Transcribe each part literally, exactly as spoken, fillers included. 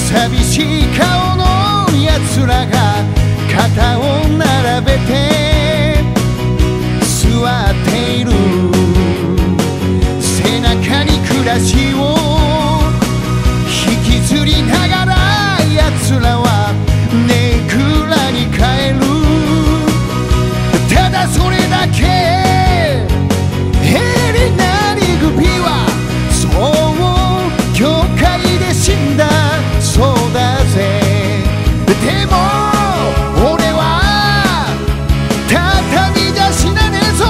寂しい顔のやつらが肩を並べて座っている。背中に暮らしを引きずりながらやつらはねぐらに帰る。ただそれだけヘリナリグピはそう教会で死んだそうだぜ。でも俺は畳じゃ死なねえぞ。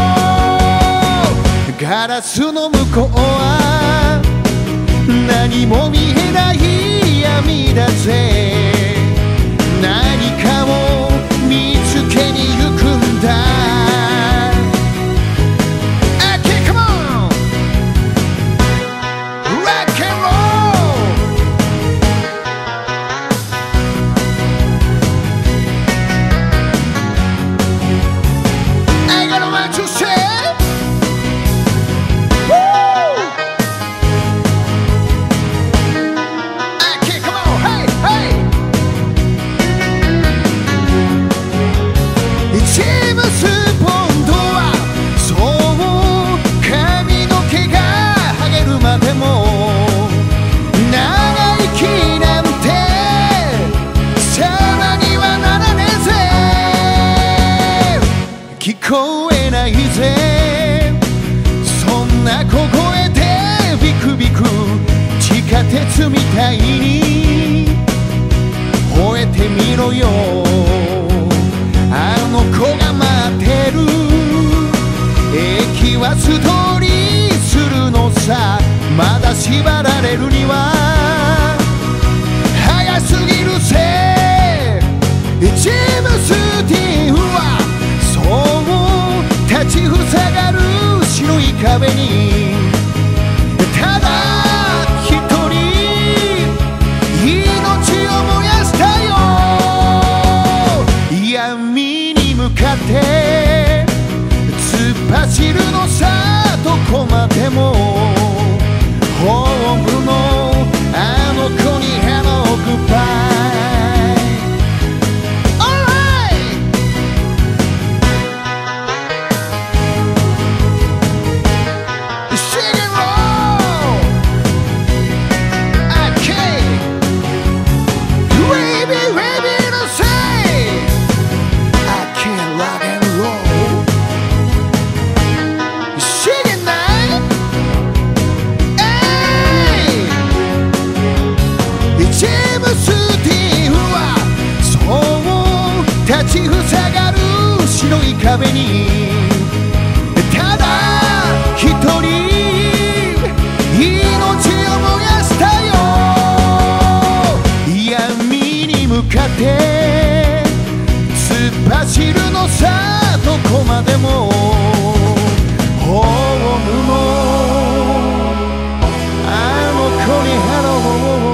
ガラスの向こうは何も見えない闇だぜ。何かを見つけに行くんだ。Okay, come on! Rock and roll! I got a lot to say. Woo! Okay, come on, hey, hey! ジェームス・ボンドはそう髪の毛がハゲるまでも長生きなんて様にはならねえぜ。聞こえないぜそんな小声でビクビク地下鉄みたいに吠えてみろよ。あの子が待ってる。駅は素通りするのさ。まだ縛られるには早すぎるぜ。ジェームス・ディーンはそう立ちふさがる白い壁にただ一人命を燃やしたよ。闇に向かって突っ走るのさ。どこまでもホームのあの子にハローグッバイ。 Alright! Sing and roll! Okay! Baby, baby, to say I can't rock and roll. Sing it now. Hey! ジェームス・ディーンはそう立ちふさがる白い壁にただ一人命を燃やしたよ。闇に向かって突っ走るのさ。どこまでもホームのあの子にハロー